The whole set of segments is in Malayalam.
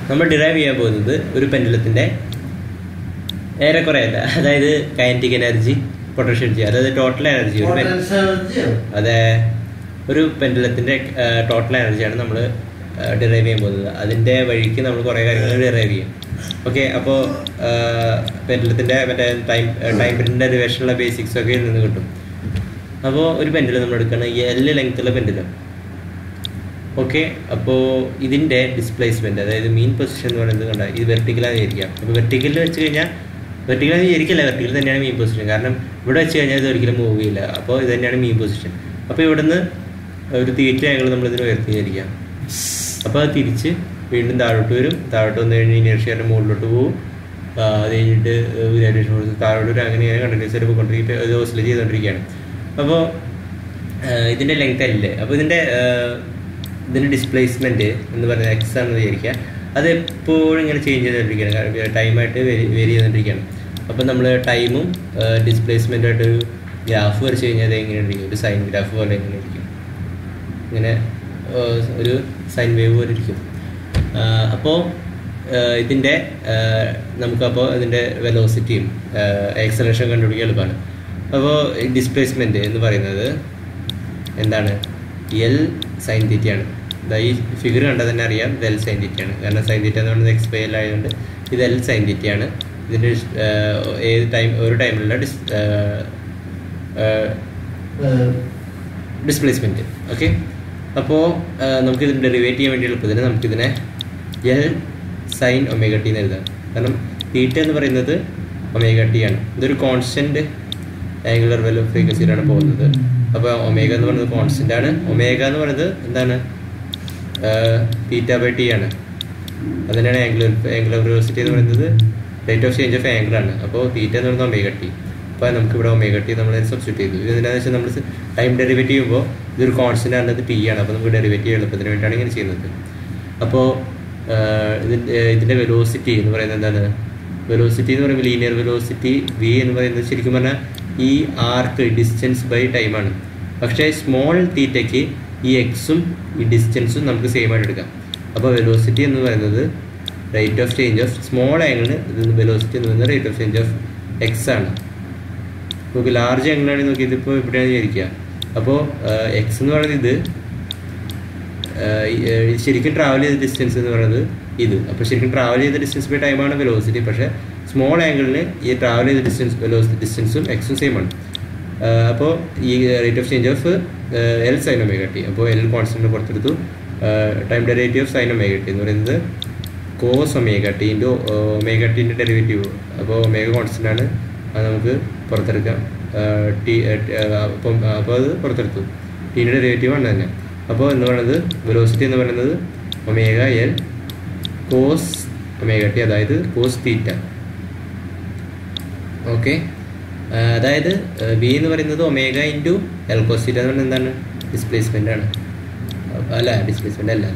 നമ്മൾ ഡിറൈവ് ചെയ്യാൻ പോകുന്നത് ഒരു പെൻഡുലത്തിൻ്റെ ഏറെക്കുറെ അല്ല, അതായത് കൈനറ്റിക് എനർജി, പൊട്ടൻഷ്യൽ എനർജി, അതായത് ടോട്ടൽ എനർജി. അതെ, ഒരു പെൻഡുലത്തിൻ്റെ ടോട്ടൽ എനർജിയാണ് നമ്മൾ ഡിറൈവ് ചെയ്യാൻ പോകുന്നത്. അതിൻ്റെ വഴിക്ക് നമ്മൾ കുറേ കാര്യങ്ങൾ ഡിറൈവ് ചെയ്യും. ഓക്കെ, അപ്പോൾ പെൻഡുലത്തിൻ്റെ മറ്റേ ടൈം പിരീഡിൻ്റെ ഡെറിവേഷനുള്ള ബേസിക്സൊക്കെ ഇതിൽ നിന്ന് കിട്ടും. അപ്പോൾ ഒരു പെൻഡുലം നമ്മൾ എടുക്കുകയാണ്, എൽ ലെങ്ത്തുള്ള പെൻഡുലം. ഓക്കെ, അപ്പോൾ ഇതിൻ്റെ ഡിസ്പ്ലേസ്മെൻറ്റ്, അതായത് മീൻ പൊസിഷൻ എന്ന് പറയുന്നത് കണ്ടാൽ ഇത് വെർട്ടിക്കലാന്ന് വിചാരിക്കാം. അപ്പോൾ വെർട്ടിക്കലിൽ വെച്ച് കഴിഞ്ഞാൽ വെർട്ടിക്കലാന്ന് വിചാരിക്കില്ല, വെർട്ടിക്കൽ തന്നെയാണ് മീൻ പൊസിഷൻ. കാരണം ഇവിടെ വെച്ച് കഴിഞ്ഞാൽ ഇത് ഒരിക്കലും മൂവ് ചെയ്യില്ല. അപ്പോൾ ഇത് തന്നെയാണ് മീൻ പൊസിഷൻ. അപ്പോൾ ഇവിടുന്ന് ഒരു തീറ്റ ആംഗിൾ നമ്മളിതിന് ഉയർത്തി വിചാരിക്കാം. അപ്പോൾ അത് തിരിച്ച് വീണ്ടും താഴോട്ട് വരും. താഴോട്ട് വന്നു കഴിഞ്ഞാൽ ഇനേർഷ്യയുടെ മുകളിലോട്ട് പോകും. അത് കഴിഞ്ഞിട്ട് ഗ്രാവിറ്റേഷൻ ഫോഴ്സ് താഴോട്ട് വരും. അങ്ങനെ കണ്ടിന്യൂസ് ആയിട്ട് പോയിക്കൊണ്ടിരിക്കുക, ഇത് ഓസിലേറ്റ് ചെയ്തുകൊണ്ടിരിക്കുകയാണ്. അപ്പോൾ ഇതിൻ്റെ ലെങ്ത് അല്ലേ. അപ്പോൾ ഇതിൻ്റെ ഡിസ്പ്ലേസ്മെൻറ്റ് എന്ന് പറയുന്നത് എക്സ് ആണെന്ന് വിചാരിക്കുക. അത് എപ്പോഴും ഇങ്ങനെ ചേഞ്ച് ചെയ്തുകൊണ്ടിരിക്കുകയാണ്, ടൈമായിട്ട് വേരി ചെയ്തുകൊണ്ടിരിക്കുകയാണ്. അപ്പോൾ നമ്മൾ ടൈമും ഡിസ്പ്ലേസ്മെൻറ്റുമായിട്ടൊരു ഗ്രാഫ് വരച്ച് കഴിഞ്ഞാൽ അത് എങ്ങനെ ഇരിക്കും, ഒരു സൈൻ ഗ്രാഫ് പോലെ എങ്ങനെ ഇരിക്കും, ഇങ്ങനെ ഒരു സൈൻ വേവ് പോലെ ഇരിക്കും. അപ്പോൾ ഇതിൻ്റെ നമുക്കപ്പോൾ ഇതിൻ്റെ വെലോസിറ്റിയും ആക്സലറേഷൻ കണ്ടുപിടിക്കാൻ എളുപ്പമാണ്. അപ്പോൾ ഡിസ്പ്ലേസ്മെൻറ്റ് എന്ന് പറയുന്നത് എന്താണ്, എൽ സൈൻ തീറ്റയാണ്. ഈ ഫിഗർ കണ്ടാൽ തന്നെ അറിയാം ഇത് എൽ സൈൻ തീറ്റയാണ്. കാരണം സൈൻ തീറ്റ എന്ന് പറയുന്നത് എക്സ് പൈൽ ആയതുകൊണ്ട് ഇത് എൽ സൈൻ തീറ്റയാണ്. ഇതിൻ്റെ ഒരു ടൈമിലുള്ള ഡിസ്പ്ലേസ്മെൻറ്റ്. ഓക്കെ, അപ്പോൾ നമുക്കിത് ഡെറിവേറ്റ് ചെയ്യാൻ വേണ്ടി എളുപ്പത്തിന് നമുക്കിതിനെ എൽ സൈൻ ഒമേഗ ടി എന്ന് എഴുതാം. കാരണം തീറ്റ എന്ന് പറയുന്നത് ഒമേഗ ടി ആണ്. ഇതൊരു കോൺസ്റ്റൻറ്റ് ആംഗുലർ വെൽ ഫ്രീക്വൻസിയിലാണ് പോകുന്നത്. അപ്പോൾ ഒമേഗ എന്ന് പറയുന്നത് കോൺസ്റ്റൻ്റ് ആണ്. ഒമേഗ എന്ന് പറയുന്നത് എന്താണ്, തീറ്റ ബൈ ടി ആണ്. അതിനാണ് ആംഗുലർ വെലോസിറ്റി എന്ന് പറയുന്നത് rate of change of angle ആണ്. അപ്പോൾ തീറ്റ എന്ന് പറയുന്നത് ഒമേഗ ടി. അപ്പോൾ നമുക്കിവിടെ ഒമേഗ ടി നമ്മൾ സബ്സ്റ്റിറ്റ്യൂട്ട് ചെയ്തു. ഇതെന്താണെന്ന് വെച്ചാൽ നമ്മൾ ടൈം ഡെറിവേറ്റ് ചെയ്യുമ്പോൾ ഇതൊരു കോൺസ്റ്റൻ്റ് ആണ്, അത് ടി ആണ്. അപ്പോൾ നമുക്ക് ഡെറിവേറ്റ് ചെയ്യാൻ എളുപ്പത്തിന് വേണ്ടിയിട്ടാണ് ഇങ്ങനെ ചെയ്യുന്നത്. അപ്പോൾ ഇതിൻ്റെ വെലോസിറ്റി എന്ന് പറയുന്നത് എന്താണ്, വെലോസിറ്റി എന്ന് പറയുമ്പോൾ ലീനിയർ വെലോസിറ്റി വി എന്ന് പറയുന്നത് ശരിക്കും പറഞ്ഞാൽ ഈ ആർക്ക് ഡിസ്റ്റൻസ് ബൈ ടൈമാണ്. പക്ഷേ സ്മോൾ തീറ്റയ്ക്ക് ഈ എക്സും ഈ ഡിസ്റ്റൻസും നമുക്ക് സെയിം ആയിട്ട് എടുക്കാം. അപ്പോൾ വെലോസിറ്റി എന്ന് പറയുന്നത് rate of change of small ആംഗിളിന് ഇത് വെലോസിറ്റി എന്ന് പറയുന്നത് rate of change of x ആണ്. നമുക്ക് ലാർജ് ആംഗിളാണെങ്കിൽ നോക്കി ഇതിപ്പോൾ ഇവിടെയാണ് വിചാരിക്കുക. അപ്പോൾ എക്സ് എന്ന് പറയുന്നത് ഇത് ശരിക്കും ട്രാവൽ ചെയ്ത ഡിസ്റ്റൻസ് എന്ന് പറയുന്നത് ഇത്. അപ്പോൾ ശരിക്കും ട്രാവൽ ചെയ്ത ഡിസ്റ്റൻസ് ബൈ ടൈമാണ് വെലോസിറ്റി. പക്ഷേ സ്മോൾ ആംഗിളിന് ഈ ട്രാവൽ ചെയ്ത ഡിസ്റ്റൻസും എക്സും സെയിം ആണ്. അപ്പോൾ ഈ rate of change of L sine omega T. അപ്പോൾ എൽ കോൺസ്റ്റന്റ് പുറത്തെടുത്തു. Time derivative of sine omega T എന്ന് പറയുന്നത് cos omega T into omega ടീൻ്റെ ഡെറിവേറ്റീവ്. അപ്പോൾ ഒമേഗ കോൺസ്റ്റന്റ് ആണ്, അത് നമുക്ക് പുറത്തെടുക്കാം. അപ്പോൾ അത് പുറത്തെടുത്തു. ടീൻ്റെ ഡെറിവേറ്റീവ് ആണ് തന്നെ. അപ്പോൾ എന്ന് പറയുന്നത് വെലോസിറ്റി എന്ന് പറയുന്നത് omega L cos omega T, അതായത് കോസ് തീറ്റ. ഓക്കെ, അതായത് ബി എന്ന് പറയുന്നത് omega into L cos theta എന്ന് പറയുന്നത് എന്താണ്, ഡിസ്പ്ലേസ്മെൻ്റ് ആണ്. അല്ല, ഡിസ്പ്ലേസ്മെൻ്റ് അല്ല,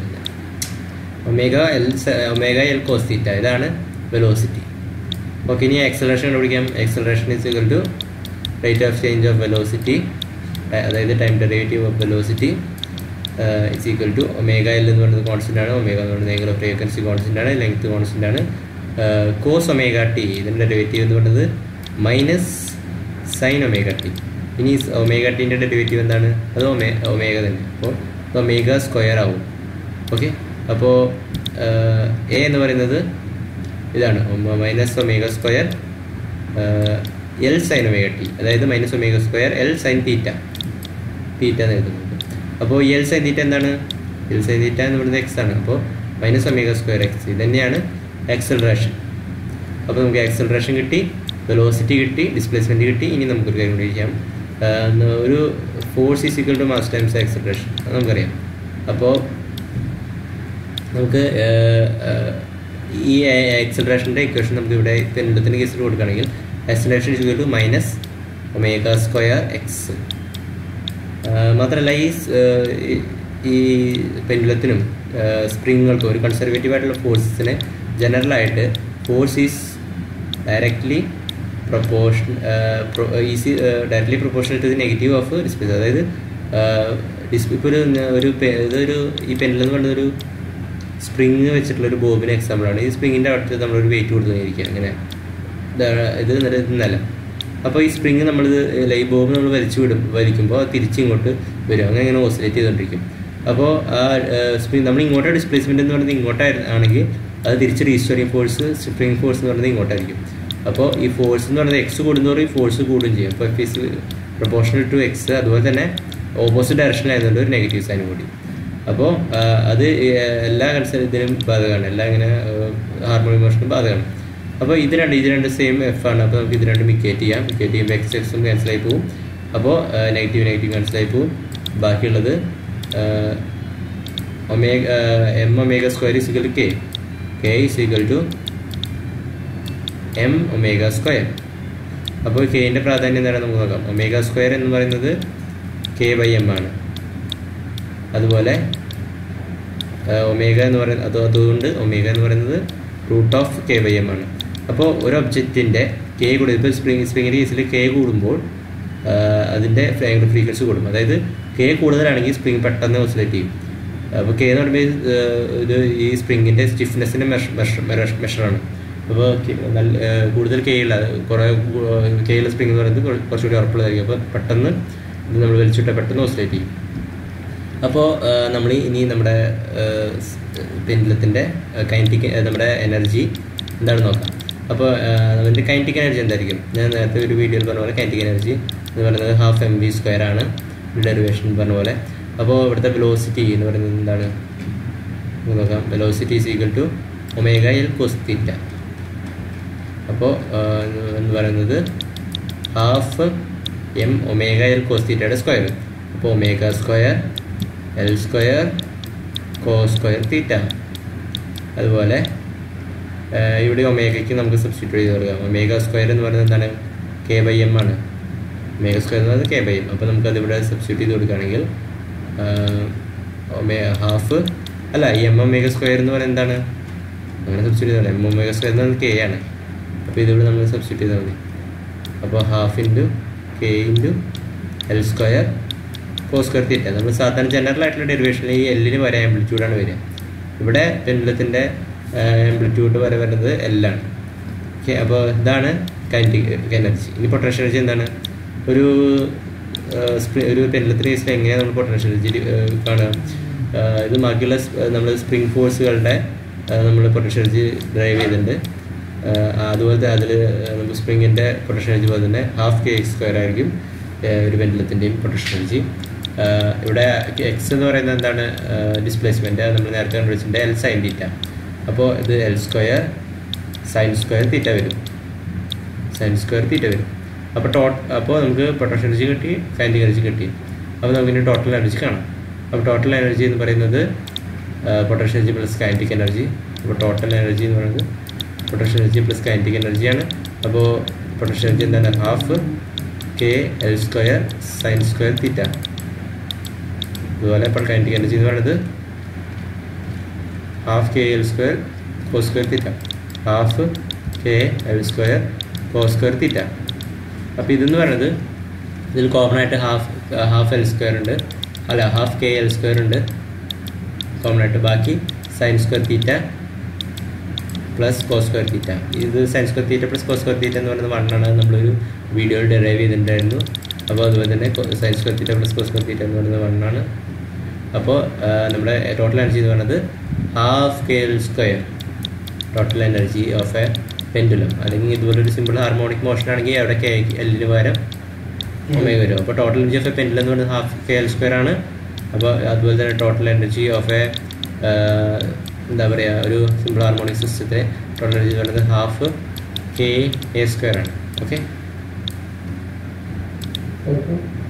ഒമേഗ എൽ കോസ് തീറ്റ, ഇതാണ് വെലോസിറ്റി. ഓക്കെ, ഇനി ആക്സലറേഷൻ കണ്ടുപിടിക്കാം. Acceleration is equal to rate of change of velocity, അതായത് time derivative of velocity is equal to omega L എന്ന് പറയുന്നത് കോൺസ്റ്റൻ്റ് ആണ്. ഒമേഗ എന്ന് പറയുന്നത് ആംഗിൾ ഓഫ് ഫ്രീക്വൻസി കോൺസ്റ്റൻ്റ് ആണ്. ലെങ്ത് കോൺസ്റ്റൻ്റ് ആണ്. കോസ് ഒമേഗ ടി ഇതിൻ്റെ ഡെറിവേറ്റീവ് എന്ന് പറയുന്നത് മൈനസ് സൈൻ ഒമേഗ ടി. ഇനി ഒമേഗ ടീൻ്റെ ഡെറിവേറ്റീവ് എന്താണ്, അത് ഒമേഗ തന്നെ. അപ്പോൾ ഒമേഗ സ്ക്വയർ ആവും. ഓക്കെ, അപ്പോൾ എ എന്ന് പറയുന്നത് ഇതാണ് minus omega square L sine omega T, അതായത് minus omega square L sine theta എന്ന് എഴുതുന്നത്. അപ്പോൾ എൽ സൈൻ തീറ്റ എന്താണ്, എൽ സൈൻ തീറ്റ എന്ന് പറയുന്നത് എക്സ് ആണ്. അപ്പോൾ മൈനസ് ഒമേഗ സ്ക്വയർ എക്സ്, ഇത് തന്നെയാണ് ആക്സലറേഷൻ. അപ്പോൾ നമുക്ക് ആക്സലറേഷൻ കിട്ടി, വെലോസിറ്റി കിട്ടി, ഡിസ്പ്ലേസ്മെൻറ്റ് കിട്ടി. ഇനി നമുക്കൊരു കാര്യം കൂടി ചെയ്യാം. ഒരു force is equal to mass times acceleration, അത് നമുക്കറിയാം. അപ്പോൾ നമുക്ക് ഈ ആക്സലറേഷൻ്റെ ഇക്വേഷൻ നമുക്ക് ഇവിടെ പെൻഡുലത്തിൻ്റെ കേസിൽ കൊടുക്കുകയാണെങ്കിൽ acceleration is equal to minus omega square x. മാത്രമല്ല ഈ പെൻഡുലത്തിനും സ്പ്രിങ്ങുകൾക്കും ഒരു കൺസർവേറ്റീവ് ആയിട്ടുള്ള ഫോഴ്സസിന് ജനറലായിട്ട് force is directly proportional to the negative of displace. അതായത് ഇപ്പോൾ ഇതൊരു ഈ പെൻഡുലം എന്ന് പറയുന്നൊരു സ്പ്രിങ് വെച്ചിട്ടുള്ളൊരു ബോബിന് എക്സാമ്പിളാണ്. ഈ സ്പ്രിങ്ങിൻ്റെ അടുത്ത് നമ്മളൊരു വെയിറ്റ് കൊടുത്തുകൊണ്ടിരിക്കുക ഇങ്ങനെ ഇത് നില. അപ്പോൾ ഈ സ്പ്രിങ് നമ്മളിത് ഈ ബോബ് നമ്മൾ വലിക്കുമ്പോൾ തിരിച്ചിങ്ങോട്ട് വരും, അങ്ങനെ ഇങ്ങനെ ഓസിലേറ്റ് ചെയ്തുകൊണ്ടിരിക്കും. അപ്പോൾ ആ സ്പ്രിങ് നമ്മൾ ഇങ്ങോട്ട് ഡിസ്പ്ലേസ്മെൻറ്റ് എന്ന് പറയുന്നത് ഇങ്ങോട്ടാണെങ്കിൽ അത് തിരിച്ച് റീസ്റ്റോറിങ് ഫോഴ്സ് സ്പ്രിങ് ഫോഴ്സ് എന്ന് പറയുന്നത് ഇങ്ങോട്ടായിരിക്കും. അപ്പോൾ ഈ ഫോഴ്സ് എന്ന് പറയുന്നത് എക്സ് കൂടുന്നതോറും ഈ ഫോഴ്സ് കൂടുകയും ചെയ്യും. അപ്പോൾ F is proportional to x. അതുപോലെ തന്നെ ഓപ്പോസിറ്റ് ഡയറക്ഷനിലായതുകൊണ്ട് ഒരു നെഗറ്റീവ് സൈൻ കൂടി. അപ്പോൾ അത് എല്ലാ ഇതിനും ബാധകമാണ്, എല്ലാ ഇങ്ങനെ ഹാർമോണിക് മോഷനും ബാധകമാണ്. അപ്പോൾ ഇത് രണ്ട് സെയിം എഫ് ആണ്. അപ്പോൾ നമുക്ക് ഇത് രണ്ടും മിക്കേറ്റ് ചെയ്യുമ്പോൾ എക്സ് എക്സും ക്യാൻസലായി പോവും. അപ്പോൾ നെഗറ്റീവ് ക്യാൻസലായി പോവും. ബാക്കിയുള്ളത് M omega square is equal to K is equal to M omega square. അപ്പോൾ കെൻ്റെ പ്രാധാന്യം എന്താണ് നമുക്ക് നോക്കാം. ഒമേഗ സ്ക്വയർ എന്ന് പറയുന്നത് k/m ആണ്. അതുപോലെ ഒമേഗ എന്ന് പറയുന്നത് അതുകൊണ്ട് ഒമേഗ എന്ന് പറയുന്നത് √k/m ആണ്. അപ്പോൾ ഒരു ഒബ്ജക്റ്റിൻ്റെ കെ കൂടും. ഇപ്പോൾ സ്പ്രിങ്ങിൻ്റെ കേസിൽ കെ കൂടുമ്പോൾ അതിൻ്റെ ആംഗുലർ ഫ്രീക്വൻസി കൂടും. അതായത് കെ കൂടുതലാണെങ്കിൽ സ്പ്രിങ് പെട്ടെന്ന് ഓസിലേറ്റ് ചെയ്യും. അപ്പോൾ കെ എന്ന് പറയുമ്പോൾ ഇത് ഈ സ്പ്രിങ്ങിൻ്റെ സ്റ്റിഫ്നെസ്സിൻ്റെ മെഷറാണ്. അപ്പോൾ നല്ല കൂടുതൽ കെ ഉള്ള കുറേ കെ ഉള്ള സ്പ്രിങ് എന്ന് പറയുന്നത് കുറച്ചുകൂടി ഉറപ്പുള്ളതായിരിക്കും. അപ്പോൾ പെട്ടെന്ന് ഇത് നമ്മൾ വലിച്ചിട്ട് പെട്ടെന്ന് ഓസിലേറ്റ് ചെയ്യും. അപ്പോൾ നമ്മൾ ഇനി നമ്മുടെ പെൻഡുലത്തിൻ്റെ കൈനറ്റിക് നമ്മുടെ എനർജി എന്താണ് നോക്കാം. അപ്പോൾ അതിൻ്റെ കൈനറ്റിക് എനർജി എന്തായിരിക്കും? ഞാൻ നേരത്തെ ഒരു വീഡിയോയിൽ പറഞ്ഞ പോലെ കൈനറ്റിക് എനർജി എന്ന് പറയുന്നത് 12 mv² ആണ്, ഡെറിവേഷൻ പറഞ്ഞ പോലെ. അപ്പോൾ ഇവിടുത്തെ വെലോസിറ്റി എന്ന് പറയുന്നത് എന്താണ് നോക്കാം. Velocity is equal to omega L cos theta. അപ്പോൾ എന്ന് പറയുന്നത് 12 m ഒമേഗ എൽ കോസ് തീറ്റയുടെ സ്ക്വയർ. അപ്പോൾ omega square L square cos square theta. അതുപോലെ ഇവിടെ ഒമേഗയ്ക്ക് നമുക്ക് സബ്സ്റ്റിറ്റ്യൂട്ട് ചെയ്ത് കൊടുക്കാം. ഒമേഗ സ്ക്വയർ എന്ന് പറയുന്നത് എന്താണ്? k/m ആണ്. ഒമേഗ സ്ക്വയർ എന്ന് പറയുന്നത് k/m. അപ്പോൾ നമുക്കതിവിടെ സബ്സ്റ്റിറ്റ്യൂട്ട് ചെയ്ത് കൊടുക്കുകയാണെങ്കിൽ എം ഒമേഗ സ്ക്വയർ എന്ന് പറയുന്നത് എന്താണ്? അങ്ങനെ സബ്സ്റ്റിറ്റ്യൂട്ട് ചെയ്താൽ എം ഒമേഗ സ്ക്വയർ എന്ന് പറയുന്നത് k ആണ്. അപ്പോൾ ഇതിവിടെ നമ്മൾ സബ്സ്റ്റിറ്റ്യൂട്ട് ചെയ്താൽ മതി. അപ്പോൾ 12 × k × L square cos square theta. നമ്മൾ സാധാരണ ജനറൽ ആയിട്ടുള്ള ഡെറിവേഷനിൽ ഈ എല്ലിന് വരെ ആംപ്ലിറ്റ്യൂഡാണ് വരിക. ഇവിടെ പെൻഡുലത്തിൻ്റെ ആംപ്ലിറ്റ്യൂഡ് വരെ വരുന്നത് എല്ലാണ്. ഓക്കെ, അപ്പോൾ ഇതാണ് കൈനറ്റിക് എനർജി. ഇനി പൊട്ടൻഷ്യൽ എനർജി എന്താണ്? ഒരു പെൻഡുലത്തിൻ്റെ കേസിൽ എങ്ങനെയാണ് നമ്മൾ പൊട്ടൻഷ്യൽ എനർജി കാണുക? ഇത് ബാക്കിയുള്ള നമ്മൾ സ്പ്രിങ് ഫോഴ്സുകളുടെ നമ്മൾ പൊട്ടൻഷ്യൽ എനർജി ഡ്രൈവ് ചെയ്തിട്ടുണ്ട്. അതുപോലത്തെ അതിൽ നമുക്ക് സ്പ്രിങ്ങിൻ്റെ പൊട്ടൻഷ്യൽ എനർജി പോലെ തന്നെ 12kx² ആയിരിക്കും ഒരു പെൻഡുലത്തിൻ്റെയും പൊട്ടൻഷ്യൽ എനർജി. ഇവിടെ എക്സ് എന്ന് പറയുന്നത് എന്താണ്? ഡിസ്പ്ലേസ്മെൻറ്റ്. നമ്മൾ നേരത്തെ കണ്ടുപിടിച്ചിട്ടുണ്ട് എൽ സൈൻ തീറ്റ. അപ്പോൾ ഇത് L square sine square theta വരും. അപ്പോൾ നമുക്ക് പൊട്ടൻഷ്യൽ എനർജി കിട്ടി, കൈനറ്റിക് എനർജി കിട്ടി. അപ്പോൾ നമുക്കിനി ടോട്ടൽ എനർജി കാണാം. അപ്പോൾ ടോട്ടൽ എനർജി എന്ന് പറയുന്നത് potential energy plus kinetic energy. അപ്പോൾ ടോട്ടൽ എനർജി എന്ന് പറയുന്നത് പൊട്ടൻഷ്യൽ എനർജി പ്ലസ് കൈനറ്റിക് എനർജിയാണ്. അപ്പോൾ പൊട്ടൻഷ്യൽ എനർജി എന്താണ്? 12kl² sign square theta. അതുപോലെ ഇപ്പോൾ കൈനറ്റിക് എനർജി എന്ന് പറയുന്നത് 12kl² cos square theta. 12kl² cos square theta. അപ്പോൾ ഇതെന്ന് പറയുന്നത് ഇതിൽ കോമൺ ആയിട്ട് ഹാഫ് L² ഉണ്ട്, അല്ല 12kl² ഉണ്ട് കോമൺ ആയിട്ട്. ബാക്കി sine square theta plus cos square theta. ഇത് sine square theta plus cos square theta എന്ന് പറയുന്നത് 1 ആണ്. നമ്മളൊരു വീഡിയോയിൽ ഡെറൈവ് ചെയ്തിട്ടുണ്ടായിരുന്നു. അപ്പോൾ അതുപോലെ തന്നെ sine square theta plus cos square theta എന്ന് പറയുന്നത് 1 ആണ്. അപ്പോൾ നമ്മുടെ ടോട്ടൽ എനർജി എന്ന് പറയുന്നത് 12kl² total energy of a pendulum. അല്ലെങ്കിൽ ഇതുപോലൊരു സിമ്പിൾ ഹാർമോണിക് മോഷൻ ആണെങ്കിൽ അവിടെ എല്ലിന് പകരം ഒമേഗ വരും. അപ്പോൾ total energy of a pendulum എന്ന് പറയുന്നത് 12kl² ആണ്. അപ്പോൾ അതുപോലെ തന്നെ ടോട്ടൽ എനർജി ഓഫ് എ എന്താ പറയുക, ഒരു സിമ്പിൾ ഹാർമോണിക് സിസ്റ്റത്തെ ടോട്ടൽ എനർജി എന്ന് പറയുന്നത് 12ka² ആണ്. ഓക്കെ.